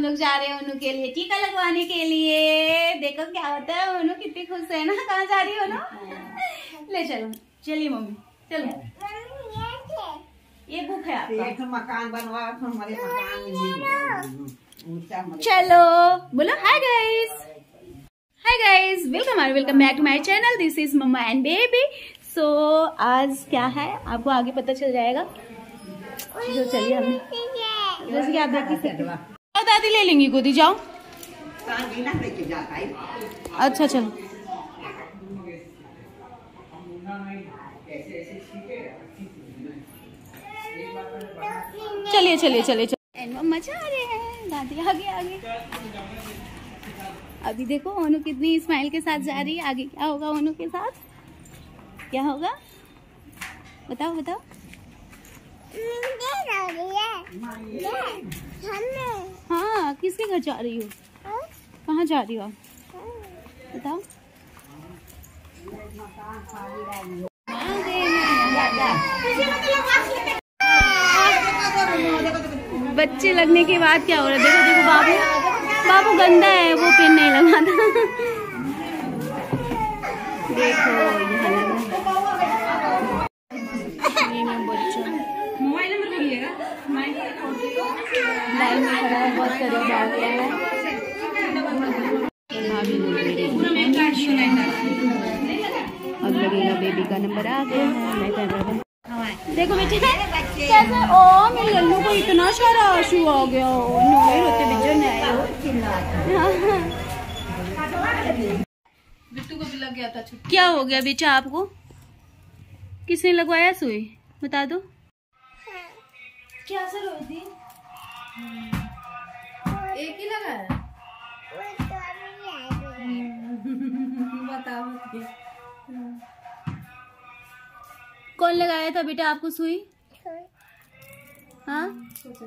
लोग जा रहे हैं उन्हों के लिए टीका लगवाने के लिए। देखो क्या होता है, उन्हों कितनी खुश है ना। कहाँ जा रही हो ना? ले चलो, चलिए मम्मी चलो। ये बुक है आपका। मकान बनवा हमारे मकान चलो बोलो hi guys. Hi guys, welcome back to my channel. This is mamma and baby. So आज क्या है आपको आगे पता चल जाएगा। तो चलिए हम जैसे कि आप देख सकते हैं। दादी ले लेंगी गोदी, जाओ। अच्छा चलो चलिए मम्मा जा रहे हैं, दादी आगे। अभी देखो ओनू कितनी स्माइल के साथ जा रही है। आगे क्या होगा ओनू के साथ, क्या होगा बताओ। हाँ, किसके घर जा रही हो? कहाँ जा रही हो आप बताओ। बच्चे लगने के बाद क्या हो रहा है, देखो बाबू गंदा है, वो पेन नहीं लगाता। देखो यहाँ मोबाइल नंबर लिखिएगा। लाइन में खड़ा है, बहुत करीब आ गया है। अब लगेगा बेबी का नंबर आ गया है। देखो बेटे कैसे, ओ मेरे लल्लू को इतना सारा आंसू आ गया। नोए रोते बिजो बिट्टू को भी लग गया था। क्या हो गया बेटा आपको? किसने लगवाया सुई, बता दो। क्या असर हुई थी? एक ही लगा है। बताओ कौन लगाया था बेटा आपको सुई? हाँ।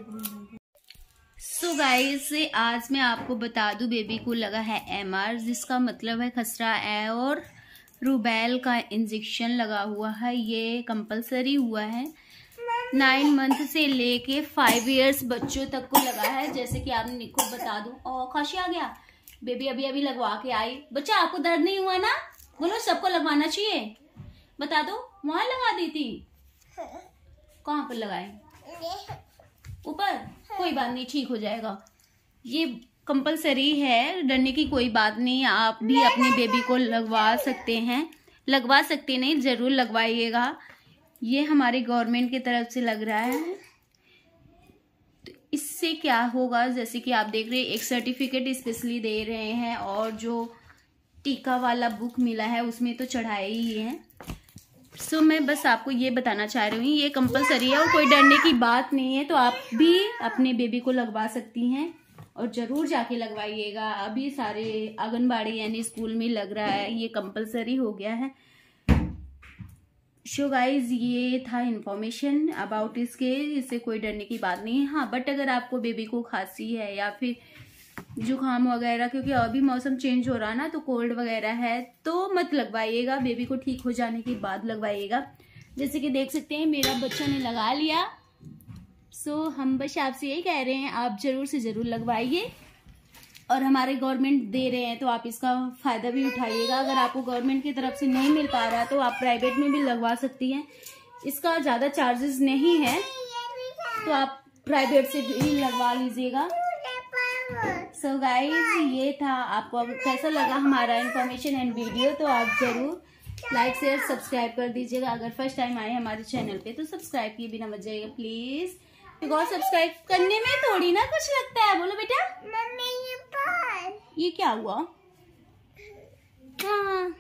सो गाइस, आज मैं आपको बता दूं बेबी को लगा है MR, जिसका मतलब है खसरा है और रूबेल का इंजेक्शन लगा हुआ है। ये कंपलसरी हुआ है। 9 मंथ से लेके 5 इयर्स बच्चों तक को लगा है। जैसे कि आपने को बता दूं। और खांसी आ गया, बेबी अभी लगवा के आई। बच्चा आपको दर्द नहीं हुआ ना? बोलो सबको लगवाना चाहिए, बता दो। वहां लगा दी थी, कहाँ पर लगाए? ऊपर। कोई बात नहीं, ठीक हो जाएगा। ये कंपलसरी है, डरने की कोई बात नहीं। आप भी अपने बेबी को लगवा सकते हैं, लगवा सकते नहीं, जरूर लगवाइएगा। ये हमारे गवर्नमेंट की तरफ से लग रहा है। तो इससे क्या होगा, जैसे कि आप देख रहे हैं एक सर्टिफिकेट स्पेशली दे रहे हैं, और जो टीका वाला बुक मिला है उसमें तो चढ़ाए ही है। सो मैं बस आपको ये बताना चाह रही हूँ, ये कंपलसरी है और कोई डरने की बात नहीं है। तो आप भी अपने बेबी को लगवा सकती हैं और जरूर जाके लगवाइएगा। अभी सारे आंगनबाड़ी यानी स्कूल में लग रहा है, ये कंपलसरी हो गया है। सो गाइज, ये था इन्फॉर्मेशन अबाउट इसके। इससे कोई डरने की बात नहीं है। हाँ, बट अगर आपको बेबी को खांसी है या फिर जुकाम वगैरह, क्योंकि अभी मौसम चेंज हो रहा है ना, तो कोल्ड वगैरह है, तो मत लगवाइएगा। बेबी को ठीक हो जाने के बाद लगवाइएगा। जैसे कि देख सकते हैं मेरा बच्चा ने लगा लिया। सो हम बस आपसे यही कह रहे हैं, आप जरूर से जरूर लगवाइए। और हमारे गवर्नमेंट दे रहे हैं तो आप इसका फायदा भी उठाइएगा। अगर आपको गवर्नमेंट की तरफ से नहीं मिल पा रहा तो आप प्राइवेट में भी लगवा सकती हैं। इसका ज्यादा चार्जेस नहीं है, तो आप प्राइवेट से भी लगवा लीजिएगा। सो गाइज, ये था। आपको कैसा लगा हमारा इन्फॉर्मेशन एंड वीडियो, तो आप जरूर लाइक शेयर सब्सक्राइब कर दीजिएगा। अगर फर्स्ट टाइम आए हमारे चैनल पे तो सब्सक्राइब किए बिना मत जाइएगा प्लीज, बिकॉज सब्सक्राइब करने में थोड़ी ना कुछ लगता है। बोलो बेटा। मम्मी ये क्या हुआ? हाँ,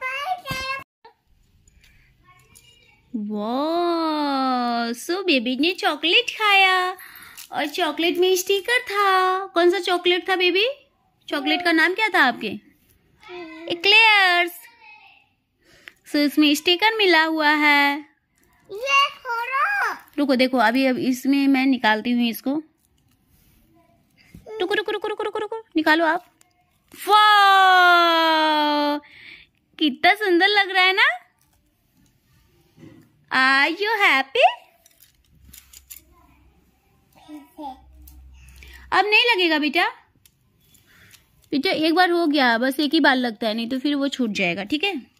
वाह, सो बेबी ने चॉकलेट खाया और चॉकलेट में स्टिकर था। कौन सा चॉकलेट था बेबी? चॉकलेट का नाम क्या था आपके? एक्लेयर्स। सो इसमें स्टिकर मिला हुआ है। रुको देखो, अभी अब इसमें मैं निकालती हूँ इसको। रुको निकालो आप। वाह, कितना सुंदर लग रहा है ना। Are you happy? अब नहीं लगेगा बेटा। बेटा एक बार हो गया, बस एक ही बार लगता है, नहीं तो फिर वो छूट जाएगा, ठीक है।